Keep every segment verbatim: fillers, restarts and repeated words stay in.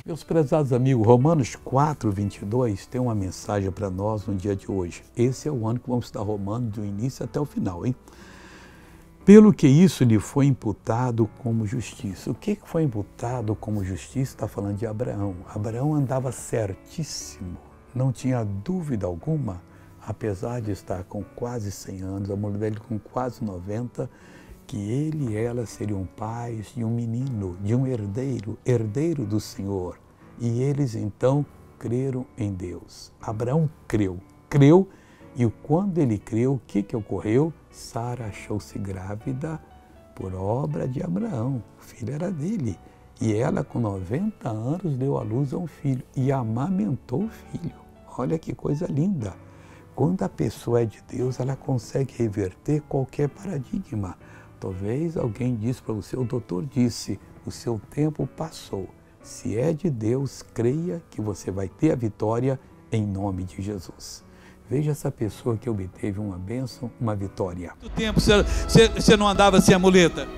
Meus prezados amigos, Romanos quatro, vinte e dois tem uma mensagem para nós no dia de hoje. Esse é o ano que vamos estar romando do início até o final, hein? Pelo que isso lhe foi imputado como justiça. O que foi imputado como justiça? Está falando de Abraão. Abraão andava certíssimo, não tinha dúvida alguma, apesar de estar com quase cem anos, a mulher dele com quase noventa, que ele e ela seriam pais de um menino, de um herdeiro, herdeiro do Senhor. E eles então creram em Deus. Abraão creu, creu, e quando ele creu, o que, que ocorreu? Sara achou-se grávida por obra de Abraão, o filho era dele. E ela, com noventa anos, deu à luz a um filho e amamentou o filho. Olha que coisa linda! Quando a pessoa é de Deus, ela consegue reverter qualquer paradigma. Talvez alguém disse para você, o doutor disse, o seu tempo passou. Se é de Deus, creia que você vai ter a vitória em nome de Jesus. Veja essa pessoa que obteve uma bênção, uma vitória. Quanto tempo você, você, você não andava sem a muleta?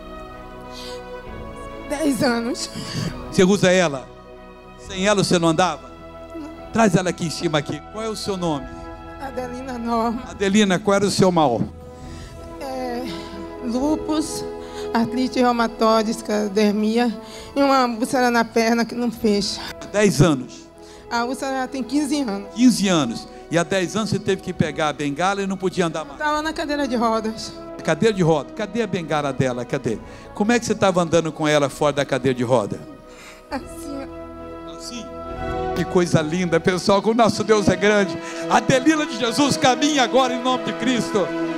Dez anos. Você usa ela? Sem ela você não andava? Não. Traz ela aqui em cima aqui. Qual é o seu nome? Adelina Norma. Adelina, qual era o seu mal? É, lúpus, artrite reumatoide, esclerodermia e uma úlcera na perna que não fecha. Dez anos. A úlcera tem quinze anos. quinze anos. E há dez anos você teve que pegar a bengala e não podia andar mais. Estava na cadeira de rodas. Cadeira de roda. Cadê a bengala dela? Cadê? Como é que você estava andando com ela fora da cadeira de roda? Assim. Assim. Que coisa linda, pessoal. O nosso Deus é grande. A Adelina de Jesus caminha agora em nome de Cristo.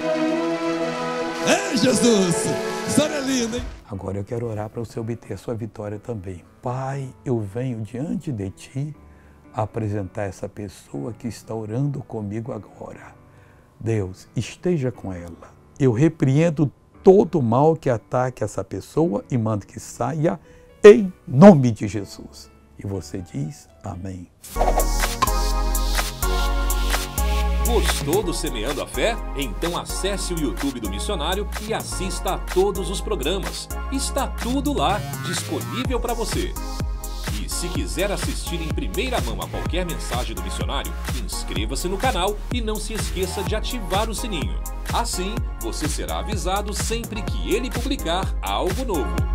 É, Jesus. História linda, hein? Agora eu quero orar para você obter a sua vitória também. Pai, eu venho diante de Ti apresentar essa pessoa que está orando comigo agora. Deus, esteja com ela. Eu repreendo todo o mal que ataque essa pessoa e mando que saia em nome de Jesus. E você diz amém. Gostou do Semeando a Fé? Então acesse o YouTube do Missionário e assista a todos os programas. Está tudo lá, disponível para você. E se quiser assistir em primeira mão a qualquer mensagem do missionário, inscreva-se no canal e não se esqueça de ativar o sininho. Assim, você será avisado sempre que ele publicar algo novo.